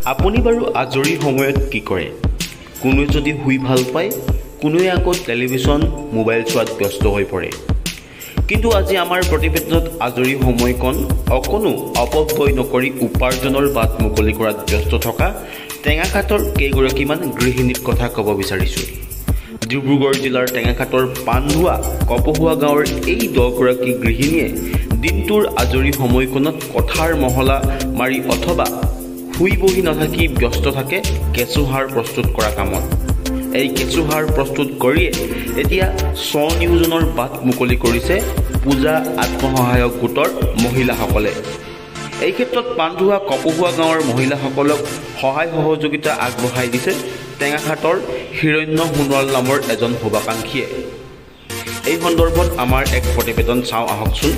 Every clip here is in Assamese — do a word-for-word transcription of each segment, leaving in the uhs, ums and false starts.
আপুনি বাৰু আজৰি সময়ত কি কৰে? কোনোৱে যদি শুই ভাল পায়, কোনোৱে আকৌ টেলিভিছন মোবাইল চোৱাত ব্যস্ত হৈ পৰে। কিন্তু আজি আমাৰ প্ৰতিবেদনত আজৰি সময়কণ অকণো অপব্যয় নকৰি উপাৰ্জনৰ বাট মুকলি কৰাত ব্যস্ত থকা টেঙাখাটৰ কেইগৰাকীমান গৃহিণীৰ কথা ক'ব বিচাৰিছোঁ। ডিব্ৰুগড় জিলাৰ টেঙাখাটৰ পাণধোৱা কপহুৱা গাঁৱৰ এই দহগৰাকী গৃহিণীয়ে দিনটোৰ আজৰি সময়কণত কথাৰ মহলা মাৰি অথবা শুই বহি নাথাকি ব্যস্ত থাকে কেঁচুসাৰ প্ৰস্তুত কৰা কামত। এই কেঁচুসাৰ প্ৰস্তুত কৰিয়ে এতিয়া স্বনিয়োজনৰ বাট মুকলি কৰিছে পূজা আত্মসহায়ক গোটৰ মহিলাসকলে। এই ক্ষেত্ৰত পাণধোৱা কপহুৱা গাঁৱৰ মহিলাসকলক সহায় সহযোগিতা আগবঢ়াই দিছে টেঙাখাটৰ হিৰণ্য সোণোৱাল নামৰ এজন শুভাকাংক্ষীয়ে। এই সন্দৰ্ভত আমাৰ এক প্ৰতিবেদন চাওঁ আহকচোন।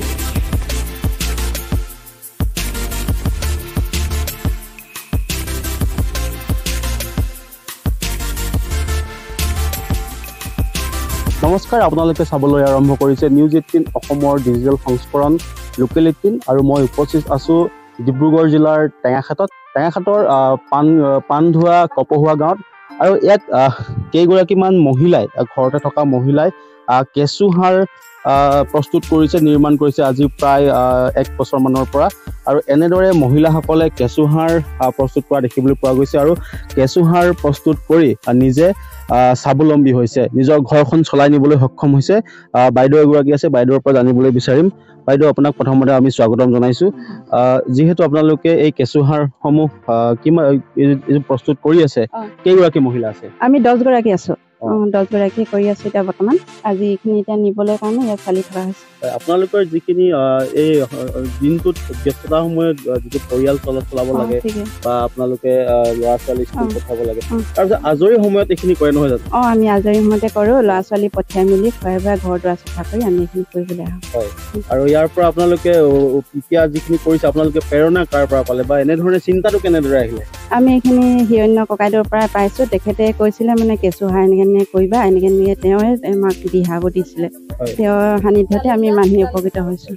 নমস্কাৰ, আপোনালোকে চাবলৈ আৰম্ভ কৰিছে নিউজ এইটিন অসমৰ ডিজিটেল সংস্কৰণ লোকেল এইটিন আৰু মই উপস্থিত আছোঁ ডিব্ৰুগড় জিলাৰ টেঙাখাটত টেঙাখাটৰ পাণ পাণধোৱা কপহুৱা গাঁৱত। আৰু ইয়াত কেইগৰাকীমান মহিলাই ঘৰতে থকা মহিলাই কেঁচুসাৰ প্ৰস্তুত কৰিছে, নিৰ্মাণ কৰিছে আজি প্ৰায় এক বছৰমানৰ পৰা। আৰু এনেদৰে মহিলাসকলে কেঁচুসাৰ প্ৰস্তুত কৰা দেখিবলৈ পোৱা গৈছে আৰু কেঁচুসাৰ প্ৰস্তুত কৰি নিজে স্বাৱলম্বী হৈছে, নিজৰ ঘৰখন চলাই নিবলৈ সক্ষম হৈছে। বাইদেউ এগৰাকী আছে, বাইদেউৰ পৰা জানিবলৈ বিচাৰিম। বাইদেউ, আপোনাক প্ৰথমতে আমি স্বাগতম জনাইছোঁ। যিহেতু আপোনালোকে এই কেঁচুসাৰসমূহ কিমান প্ৰস্তুত কৰি আছে, কেইগৰাকী মহিলা আছে? আমি দহগৰাকী আছোঁ, দহগৰাকী কৰি আছোঁ এতিয়া বৰ্তমান। আজি এইখিনি এতিয়া নিবলৈ কাৰণে ইয়াত চালি থকা হৈছে। আপোনালোকৰ যিখিনি এই দিনটোত ব্যস্ততাৰ সময়ত যিটো পৰিয়াল চলত চলাব লাগে বা আপোনালোকে ল'ৰা ছোৱালী স্কুল পঠাব লাগে, তাৰপিছত আজৰি সময়ত এইখিনি কৰে নহয় জানো? অঁ, আমি আজৰি সময়তে কৰোঁ। ল'ৰা ছোৱালী পঠিয়াই মেলি খুৱাই বুৱাই ঘৰ দুৱাৰ চাফা কৰি আমি এইখিনি কৰিবলৈ আহোঁ। হয়, আৰু ইয়াৰ পৰা আপোনালোকে এতিয়া যিখিনি কৰিছে আপোনালোকে প্ৰেৰণা কাৰ পৰা পালে বা এনেধৰণে চিন্তাটো কেনেদৰে আহিলে? আমি এইখিনি হিৰণ্য ককাইদেউৰ পৰাই পাইছোঁ। তেখেতে কৈছিলে মানে কেঁচুসাৰ এনেকৈ এনেকৈ কৰিবা, এনেকৈ এনেকৈ তেওঁৱে আমাক দিহাব দিছিলে। তেওঁৰ সান্নিধ্যতে আমি মানুহে উপকৃত হৈছোঁ।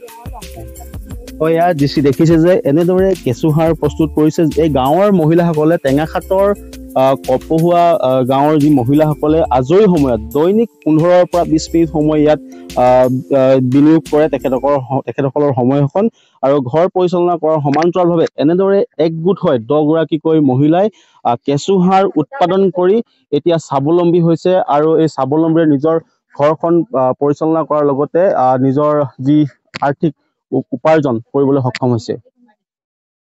হয়, ইয়াত যি দেখিছে যে এনেদৰে কেঁচুসাৰ প্ৰস্তুত কৰিছে এই গাঁৱৰ মহিলাসকলে। টেঙাখাটৰ কপহুৱা গাঁৱৰ যি মহিলাসকলে আজৰি সময়ত দৈনিক পোন্ধৰৰ পৰা বিছ মিনিট সময় ইয়াত বিনিয়োগ কৰে তেখেতসকলৰ তেখেতসকলৰ সময়খন। আৰু ঘৰ পৰিচালনা কৰাৰ সমান্তৰালভাৱে এনেদৰে একগোট হয় দহগৰাকীকৈ মহিলাই কেঁচুসাৰ উৎপাদন কৰি এতিয়া স্বাৱলম্বী হৈছে আৰু এই স্বাৱলম্বীৰে নিজৰ ঘৰখন পৰিচালনা কৰাৰ লগতে নিজৰ যি আৰ্থিক উপাৰ্জন কৰিবলৈ সক্ষম হৈছে।